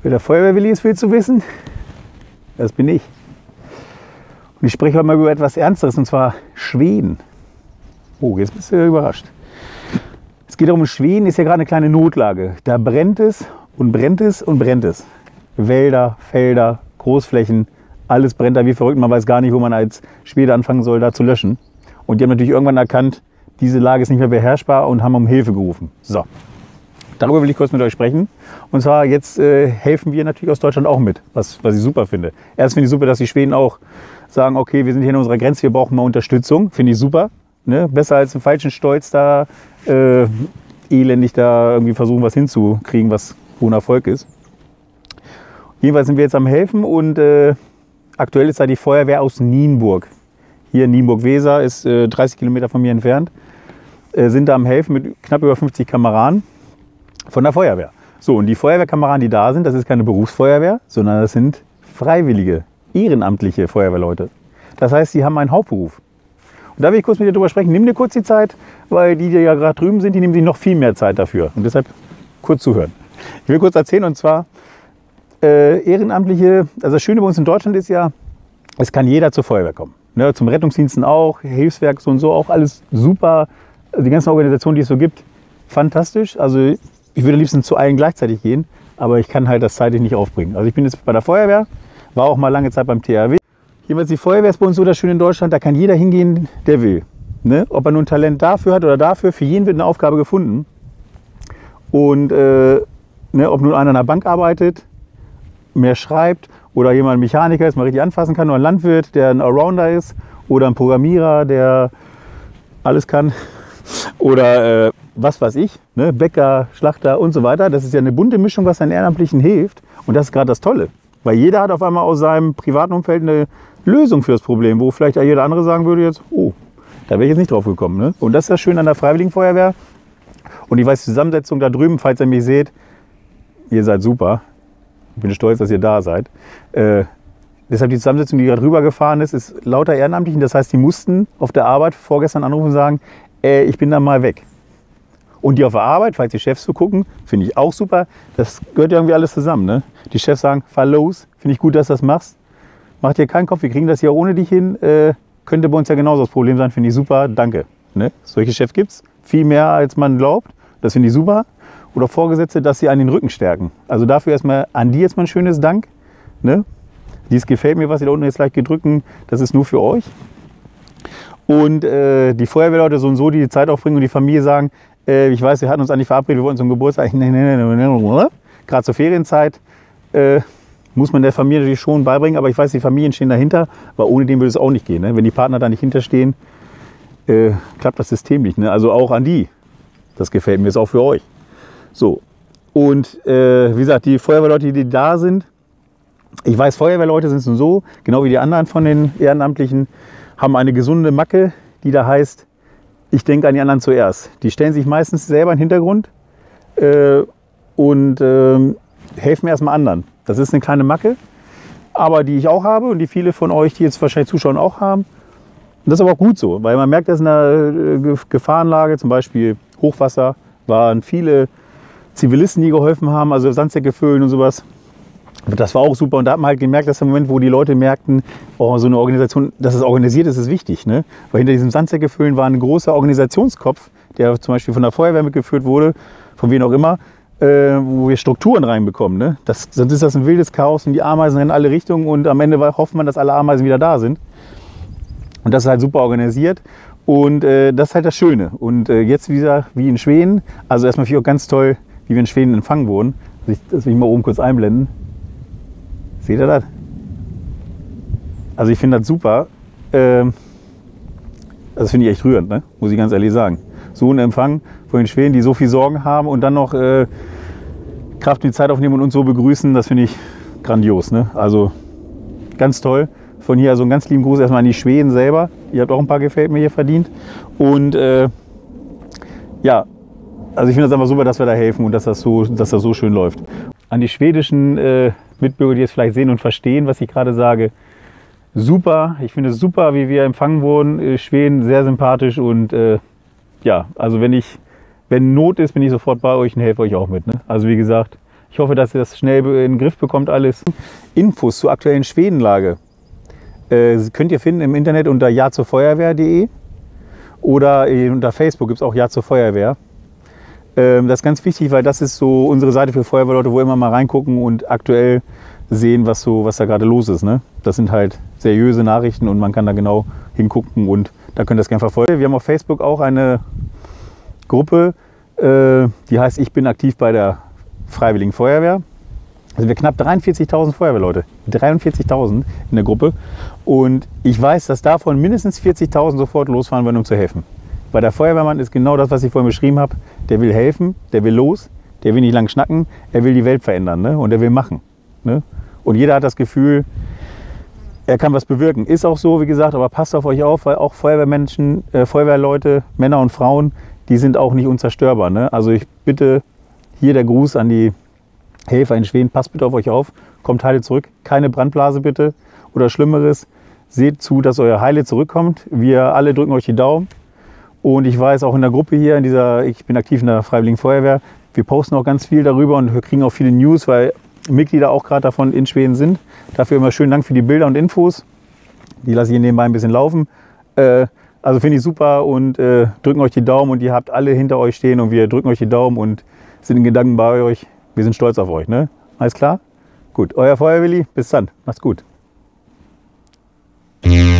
Wer der Feuerwehrwilli ist, willst du wissen? Das bin ich. Und ich spreche heute mal über etwas Ernsteres, und zwar Schweden. Oh, jetzt bist du überrascht. Es geht darum, Schweden ist ja gerade eine kleine Notlage. Da brennt es und brennt es und brennt es. Wälder, Felder, Großflächen, alles brennt da wie verrückt. Man weiß gar nicht, wo man als Schwede anfangen soll, da zu löschen. Und die haben natürlich irgendwann erkannt, diese Lage ist nicht mehr beherrschbar und haben um Hilfe gerufen. So, darüber will ich kurz mit euch sprechen. Und zwar jetzt helfen wir natürlich aus Deutschland auch mit, was ich super finde. Erst finde ich super, dass die Schweden auch sagen, okay, wir sind hier in unserer Grenze, wir brauchen mal Unterstützung. Finde ich super. Ne? Besser als im falschen Stolz da elendig da irgendwie versuchen, was hinzukriegen, was ohne Erfolg ist. Jedenfalls sind wir jetzt am Helfen und aktuell ist da die Feuerwehr aus Nienburg. Hier in Nienburg-Weser ist 30 Kilometer von mir entfernt. Sind da am Helfen mit knapp über 50 Kameraden von der Feuerwehr. So, und die Feuerwehrkameraden, die da sind, das ist keine Berufsfeuerwehr, sondern das sind freiwillige, ehrenamtliche Feuerwehrleute. Das heißt, sie haben einen Hauptberuf. Und da will ich kurz mit dir drüber sprechen. Nimm dir kurz die Zeit, weil die ja gerade drüben sind, die nehmen sich noch viel mehr Zeit dafür. Und deshalb kurz zuhören. Ich will kurz erzählen, und zwar Ehrenamtliche, also das Schöne bei uns in Deutschland ist ja, es kann jeder zur Feuerwehr kommen. Ne, zum Rettungsdiensten auch, Hilfswerk so und so, auch alles super. Die ganzen Organisationen, die es so gibt, fantastisch. Also ich würde am liebsten zu allen gleichzeitig gehen, aber ich kann halt das zeitlich nicht aufbringen. Also ich bin jetzt bei der Feuerwehr, war auch mal lange Zeit beim THW. Jedenfalls die Feuerwehr ist bei uns so das Schöne in Deutschland, da kann jeder hingehen, der will. Ne? Ob er nun Talent dafür hat oder dafür, für jeden wird eine Aufgabe gefunden. Und ne, ob nun einer an der Bank arbeitet, mehr schreibt oder jemand ein Mechaniker ist, mal richtig anfassen kann, oder ein Landwirt, der ein Allrounder ist, oder ein Programmierer, der alles kann, oder was weiß ich, ne? Bäcker, Schlachter und so weiter. Das ist ja eine bunte Mischung, was den Ehrenamtlichen hilft, und das ist gerade das Tolle, weil jeder hat auf einmal aus seinem privaten Umfeld eine Lösung für das Problem, wo vielleicht auch jeder andere sagen würde jetzt, oh, da wäre ich jetzt nicht drauf gekommen. Ne? Und das ist das Schöne an der Freiwilligen Feuerwehr. Und ich weiß, die Zusammensetzung da drüben, falls ihr mich seht, ihr seid super. Ich bin stolz, dass ihr da seid. Deshalb die Zusammensetzung, die gerade rübergefahren ist lauter Ehrenamtlichen. Das heißt, die mussten auf der Arbeit vorgestern anrufen und sagen, ich bin dann mal weg. Und die auf der Arbeit, falls die Chefs so gucken, finde ich auch super. Das gehört irgendwie alles zusammen. Ne? Die Chefs sagen, fahr los, finde ich gut, dass du das machst. Mach dir keinen Kopf, wir kriegen das hier ohne dich hin. Könnte bei uns ja genauso das Problem sein, finde ich super, danke. Ne? Solche Chefs gibt es, viel mehr als man glaubt. Das finde ich super. Oder Vorgesetzte, dass sie an den Rücken stärken. Also dafür erstmal an die jetzt mal ein schönes Dank. Ne? Dies gefällt mir, was ihr da unten jetzt gleich gedrücken, das ist nur für euch. Und die Feuerwehrleute so und so, die die Zeit aufbringen und die Familie sagen, ich weiß, wir hatten uns eigentlich verabredet, wir wollten zum Geburtstag, gerade zur Ferienzeit, muss man der Familie natürlich schon beibringen, aber ich weiß, die Familien stehen dahinter, weil ohne den würde es auch nicht gehen. Ne? Wenn die Partner da nicht hinterstehen, klappt das System nicht. Ne? Also auch an die, das gefällt mir, ist auch für euch. So, und wie gesagt, die Feuerwehrleute, die da sind, ich weiß, Feuerwehrleute sind so, genau wie die anderen von den Ehrenamtlichen, haben eine gesunde Macke, die da heißt, ich denke an die anderen zuerst. Die stellen sich meistens selber in den Hintergrund und helfen erstmal anderen. Das ist eine kleine Macke, aber die ich auch habe und die viele von euch, die jetzt wahrscheinlich zuschauen, auch haben. Und das ist aber auch gut so, weil man merkt, dass in einer Gefahrenlage, zum Beispiel Hochwasser, waren viele Zivilisten, die geholfen haben, also Sandsäcke füllen und sowas. Das war auch super, und da hat man halt gemerkt, dass im Moment, wo die Leute merkten, oh, so eine Organisation, dass es organisiert ist, ist wichtig. Ne? Weil hinter diesem Sandsäcke füllen war ein großer Organisationskopf, der zum Beispiel von der Feuerwehr mitgeführt wurde, von wem auch immer, wo wir Strukturen reinbekommen. Ne? Sonst ist das ein wildes Chaos und die Ameisen rennen in alle Richtungen und am Ende hofft man, dass alle Ameisen wieder da sind. Und das ist halt super organisiert. Und das ist halt das Schöne. Und jetzt wieder wie in Schweden, also erstmal finde ich auch ganz toll, wie wir in Schweden empfangen wurden. Das will ich mal oben kurz einblenden. Seht ihr das? Also ich finde das super. Das finde ich echt rührend, ne? Muss ich ganz ehrlich sagen. So ein Empfang von den Schweden, die so viel Sorgen haben und dann noch Kraft und die Zeit aufnehmen und uns so begrüßen, das finde ich grandios. Ne? Also ganz toll. Von hier also einen ganz lieben Gruß erstmal an die Schweden selber. Ihr habt auch ein paar gefällt mir hier verdient. Und ja, also ich finde das einfach super, dass wir da helfen und dass das so schön läuft. An die schwedischen Mitbürger, die es vielleicht sehen und verstehen, was ich gerade sage, super. Ich finde es super, wie wir empfangen wurden. Schweden, sehr sympathisch und ja, also wenn Not ist, bin ich sofort bei euch und helfe euch auch mit. Ne? Also wie gesagt, Ich hoffe, dass ihr das schnell in den Griff bekommt alles. Infos zur aktuellen Schwedenlage könnt ihr finden im Internet unter jazurfeuerwehr.de oder unter Facebook gibt es auch Ja zur Feuerwehr. Das ist ganz wichtig, weil das ist so unsere Seite für Feuerwehrleute, wo wir immer mal reingucken und aktuell sehen, was da gerade los ist. Ne? Das sind halt seriöse Nachrichten und man kann da genau hingucken und da könnt ihr das gerne verfolgen. Wir haben auf Facebook auch eine Gruppe, die heißt Ich bin aktiv bei der Freiwilligen Feuerwehr. Also wir knapp 43.000 Feuerwehrleute, 43.000 in der Gruppe. Und ich weiß, dass davon mindestens 40.000 sofort losfahren wollen, um zu helfen. Weil der Feuerwehrmann ist genau das, was ich vorhin beschrieben habe. Der will helfen, der will los, der will nicht lang schnacken, er will die Welt verändern, ne? Und er will machen. Ne? Und jeder hat das Gefühl, er kann was bewirken. Ist auch so, wie gesagt, aber passt auf euch auf, weil auch Feuerwehrmenschen, Feuerwehrleute, Männer und Frauen, die sind auch nicht unzerstörbar. Ne? Also ich bitte, hier der Gruß an die Helfer in Schweden, passt bitte auf euch auf, kommt heile zurück, keine Brandblase bitte oder Schlimmeres. Seht zu, dass euer Heile zurückkommt. Wir alle drücken euch die Daumen. Und ich weiß auch in der Gruppe hier, ich bin aktiv in der Freiwilligen Feuerwehr, wir posten auch ganz viel darüber und wir kriegen auch viele News, weil Mitglieder auch gerade davon in Schweden sind. Dafür immer schönen Dank für die Bilder und Infos. Die lasse ich hier nebenbei ein bisschen laufen. Also finde ich super und drücken euch die Daumen und ihr habt alle hinter euch stehen und wir drücken euch die Daumen und sind in Gedanken bei euch. Wir sind stolz auf euch. Ne? Alles klar? Gut, euer Feuerwilli, bis dann. Macht's gut.